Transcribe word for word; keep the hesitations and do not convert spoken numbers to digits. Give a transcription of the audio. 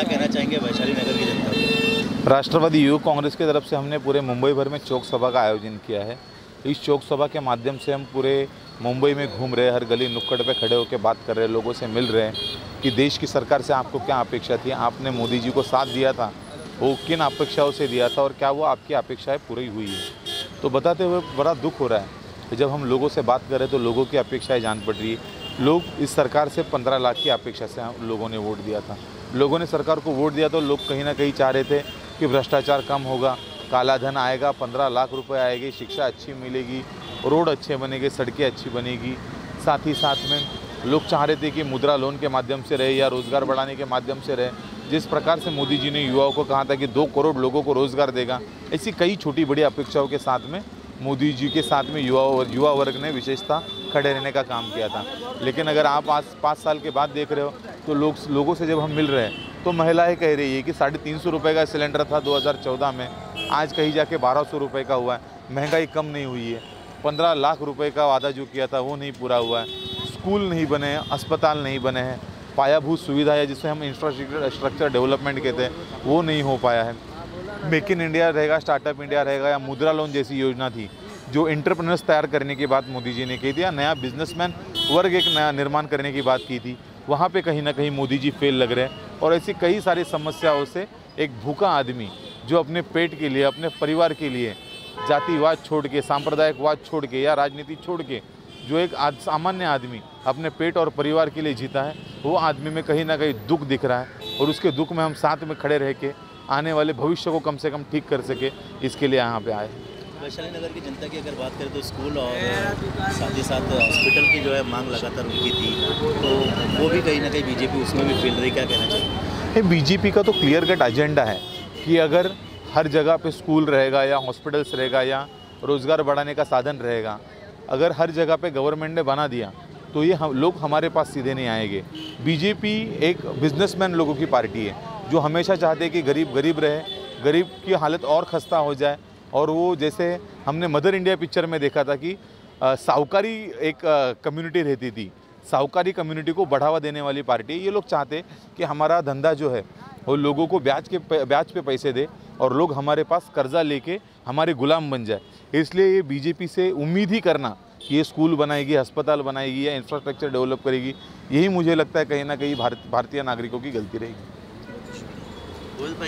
क्या कहना चाहेंगे वैशाली नगर की जनता को? राष्ट्रवादी युवक कांग्रेस की तरफ से हमने पूरे मुंबई भर में चौक सभा का आयोजन किया है। इस चौक सभा के माध्यम से हम पूरे मुंबई में घूम रहे, हर गली नुक्कड़ पे खड़े होकर बात कर रहे, लोगों से मिल रहे हैं कि देश की सरकार से आपको क्या अपेक्षा थी, आपने मोदी जी को साथ दिया था, वो किन अपेक्षाओं से दिया था और क्या वो आपकी अपेक्षाएं पूरी हुई है। तो बताते हुए बड़ा दुख हो रहा है कि जब हम लोगों से बात कर रहे हैं तो लोगों की अपेक्षाएं जान पड़ रही है। लोग इस सरकार से पंद्रह लाख की अपेक्षा से हम लोगों ने वोट दिया था। लोगों ने सरकार को वोट दिया तो लोग कहीं ना कहीं चाह रहे थे कि भ्रष्टाचार कम होगा, काला धन आएगा, पंद्रह लाख रुपए आएगी, शिक्षा अच्छी मिलेगी, रोड अच्छे बनेंगे, सड़कें अच्छी बनेगी। साथ ही साथ में लोग चाह रहे थे कि मुद्रा लोन के माध्यम से रहे या रोज़गार बढ़ाने के माध्यम से रहे। जिस प्रकार से मोदी जी ने युवाओं को कहा था कि दो करोड़ लोगों को रोज़गार देगा, ऐसी कई छोटी बड़ी अपेक्षाओं के साथ में मोदी जी के साथ में युवा और युवा वर्ग ने विशेषता खड़े रहने का काम किया था। लेकिन अगर आप आज पाँच साल के बाद देख रहे हो तो लोग लोगों से जब हम मिल रहे हैं तो महिलाएं कह रही है कि साढ़े तीन सौ रुपये का सिलेंडर था दो हज़ार चौदह में, आज कहीं जाके बारह सौ रुपये का हुआ है। महंगाई कम नहीं हुई है। पंद्रह लाख रुपए का वादा जो किया था वो नहीं पूरा हुआ है। स्कूल नहीं बने हैं, अस्पताल नहीं बने हैं, पायाभूत सुविधा है जिसे हम इंफ्रास्ट्रक्चर डेवलपमेंट कहते हैं वो नहीं हो पाया है। मेक इन इंडिया रहेगा, स्टार्टअप इंडिया रहेगा या मुद्रा लोन जैसी योजना थी जो एंटरप्रेन्योर्स तैयार करने की बात मोदी जी ने की थी, या नया बिजनेसमैन वर्ग एक नया निर्माण करने की बात की थी, वहाँ पे कहीं ना कहीं मोदी जी फेल लग रहे हैं। और ऐसी कई सारी समस्याओं से एक भूखा आदमी जो अपने पेट के लिए, अपने परिवार के लिए जातिवाद छोड़ के, सांप्रदायिकवाद छोड़ के या राजनीति छोड़ के जो एक आद, सामान्य आदमी अपने पेट और परिवार के लिए जीता है, वो आदमी में कहीं ना कहीं दुख दिख रहा है। और उसके दुख में हम साथ में खड़े रह के आने वाले भविष्य को कम से कम ठीक कर सके, इसके लिए यहाँ पे आए। वैशाली नगर की जनता की अगर बात करें तो स्कूल और साथ ही साथ हॉस्पिटल की जो है मांग लगातार उनकी थी, तो वो भी कहीं ना कहीं बीजेपी उसमें भी फेल रही। क्या कहना चाहिए? बीजेपी का तो क्लियर कट एजेंडा है कि अगर हर जगह पे स्कूल रहेगा या हॉस्पिटल्स रहेगा या रोज़गार बढ़ाने का साधन रहेगा, अगर हर जगह पे गवर्नमेंट ने बना दिया तो ये हम लोग हमारे पास सीधे नहीं आएंगे। बीजेपी एक बिजनेसमैन लोगों की पार्टी है जो हमेशा चाहते हैं कि गरीब गरीब रहे, गरीब की हालत और खस्ता हो जाए। और वो जैसे हमने मदर इंडिया पिक्चर में देखा था कि साहूकारी एक कम्युनिटी रहती थी, साहूकारी कम्युनिटी को बढ़ावा देने वाली पार्टी। ये लोग चाहते कि हमारा धंधा जो है वो लोगों को ब्याज के ब्याज पे पैसे दे और लोग हमारे पास कर्जा लेके हमारे गुलाम बन जाए। इसलिए ये बीजेपी से उम्मीद ही करना कि ये स्कूल बनाएगी, अस्पताल बनाएगी या इंफ्रास्ट्रक्चर डेवलप करेगी, यही मुझे लगता है कहीं ना कहीं भारत भारतीय नागरिकों की गलती रहेगी।